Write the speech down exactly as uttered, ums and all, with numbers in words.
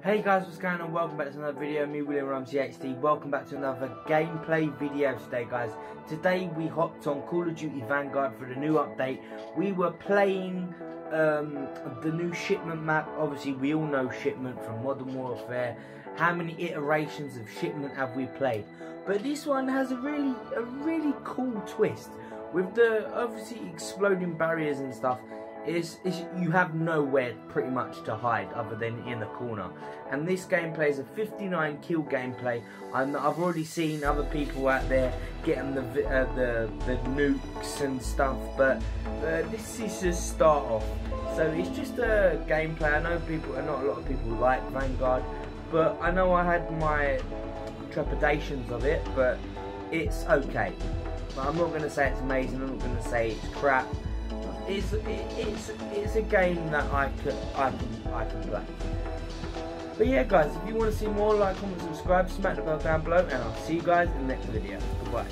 Hey guys, what's going on? Welcome back to another video. Me, William Ramsey H D. Welcome back to another gameplay video today, guys. Today we hopped on Call of Duty Vanguard for the new update. We were playing um, the new Shipment map. Obviously, we all know Shipment from Modern Warfare. How many iterations of Shipment have we played? But this one has a really, a really cool twist with the obviously exploding barriers and stuff. Is, is you have nowhere pretty much to hide other than in the corner, and this gameplay is a fifty-nine kill gameplay. I'm, I've already seen other people out there getting the uh, the the nukes and stuff, but uh, this is just start off. So it's just a gameplay. I know people, not a lot of people like Vanguard, but I know I had my trepidations of it, but it's okay. But I'm not going to say it's amazing. I'm not going to say it's crap. It's, it, it's, it's a game that I can, I can, I can play. But yeah guys, if you want to see more, like, comment, subscribe, smack the bell down below, and I'll see you guys in the next video. Goodbye.